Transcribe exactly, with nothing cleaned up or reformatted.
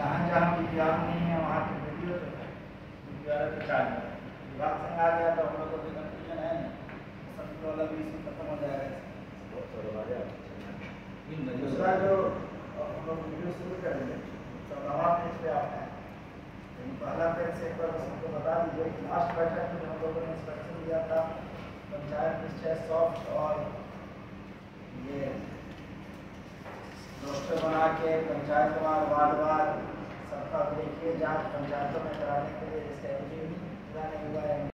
जहाँ जहाँ विद्यालय नहीं है वहाँ पे वीडियो तो है, विद्यालय तो चालू है। विभाग संग आ गया तो हम लोग को भी कंफ्यूजन है नहीं, सब वाला भी इसी खत्म हो जाएगा। दूसरा जो हम लोग वीडियो शुरू करेंगे तो नवा पेज पे आता है, लेकिन पहला पेज से एक बार बस हमको बता दीजिए कि लास्ट बैठक में हम लोगों ने इंस्ट्रक्शन दिया था पंचायत निश्चय सॉफ्ट और ये रोस्टर बना के पंचायत वार वार्ड वार सबका देखिए जांच पंचायतों में कराने के लिए, जिसका पूरा नहीं हुआ है।